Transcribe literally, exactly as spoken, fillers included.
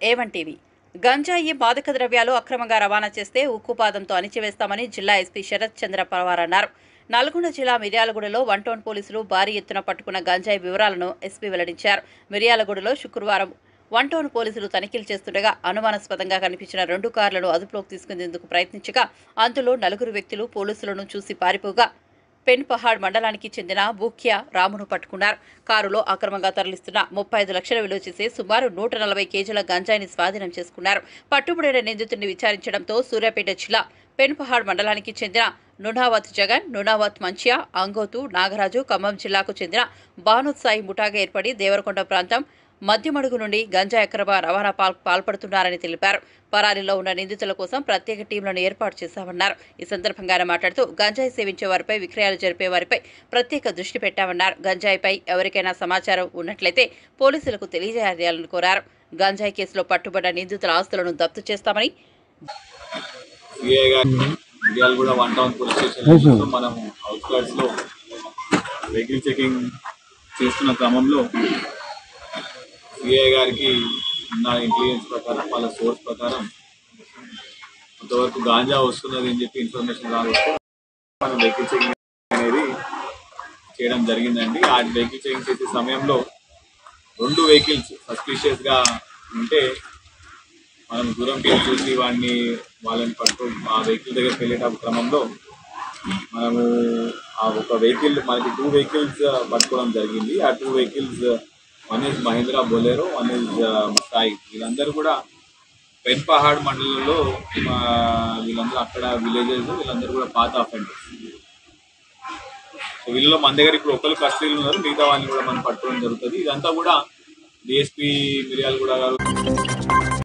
A1 TV. గంజాయి మాదక ద్రవ్యాలు అక్రమంగా రవాణా చేస్తే ఉక్కుపాదంతో అణిచివేస్తామని జిల్లా ఎస్పీ శరత్ చంద్ర పవార్ అన్నారు. నల్గొండ జిల్లా మిర్యాలగూడలో వన్ టౌన్ పోలీసులు భారీ ఎత్తున పట్టుకున్న గంజాయి వివరాలను ఎస్పీ వెల్లడించారు. మిర్యాలగూడలో శుక్రవారం వన్ టౌన్ పోలీసులు తనిఖీలు చేస్తుండగా అనుమానాస్పదంగా కనిపించిన రెండు కార్లను అదుపులోకి తీసుకునేందుకు ప్రయత్నించగా అందులో నలుగురు వ్యక్తులు పోలీసులను చూసి పారిపోగా పెన్ పహాడ్ మండలానికి చెందిన బూఖ్యా రామును పట్టుకున్నారు. కారులో అక్రమంగా తరలిస్తున్న ముప్పై ఐదు లక్షల విలువ చేసే సుమారు నూట నలభై కేజీల గంజాయిని స్వాధీనం చేసుకున్నారు. పట్టుబడిన నిందితుడిని విచారించడంతో సూర్యాపేట జిల్లా పెన్ పహాడ్ మండలానికి చెందిన నునావత్ జగన్, నునావత్ మంచియా, అంగోతు నాగరాజు, ఖమ్మం జిల్లాకు చెందిన బానుత్సాయి ముఠాగా ఏర్పడి దేవరకొండ ప్రాంతం మధ్యమడుగు నుండి గంజాయి అక్రమ రవాణా పాల్పడుతున్నారని తెలిపారు. పరారీలో ఉన్న నిందితుల కోసం ప్రత్యేక టీంలను ఏర్పాటు చేశామన్నారు. ఈ సందర్భంగా ఆయన మాట్లాడుతూ గంజాయి సేవించే వారిపై, విక్రయాలు జరిపే వారిపై ప్రత్యేక దృష్టి పెట్టామన్నారు. గంజాయిపై ఎవరికైనా సమాచారం ఉన్నట్లయితే పోలీసులకు తెలియజేయాలని కోరారు. గంజాయి కేసులో పట్టుబడ్డ నిందితుల ఆస్తులను జప్తు చేస్తామని చేస్తున్న క్రమంలో సిఐ గారికి ఉన్న ఇంటెలిజెన్స్ ప్రకారం వాళ్ళ సోర్స్ ప్రకారం కొంతవరకు గాంజా వస్తున్నది అని చెప్పి ఇన్ఫర్మేషన్ రావచ్చు. మనం వెహికల్ చెకింగ్ అనేది చేయడం జరిగిందండి. ఆ వెహికల్ చెకింగ్ చేసే సమయంలో రెండు వెహికల్స్ సస్పిషియస్గా ఉంటే మనం దూరంకి చూసి వాడిని వాళ్ళని పట్టుకో ఆ వెహికల్ దగ్గరికి వెళ్ళేట క్రమంలో మనము ఆ ఒక వెహికల్ మనకి టూ వెహికల్స్ పట్టుకోవడం జరిగింది. ఆ two vehicles one is Mahindra Bolero, one is మస్తాయి. వీళ్ళందరూ కూడా పెన్ పహాడ్ మండలంలో వీళ్ళందరూ అక్కడ విలేజెస్ వీళ్ళందరూ కూడా పాత అఫెండర్స్. సో వీళ్ళలో మన దగ్గర ఇప్పుడు ఒకరు కస్టడీలు ఉన్నారు, మిగతా వాళ్ళని కూడా మనం పట్టుకోవడం జరుగుతుంది. ఇదంతా కూడా డిఎస్పీ మిర్యాలగూడ గారు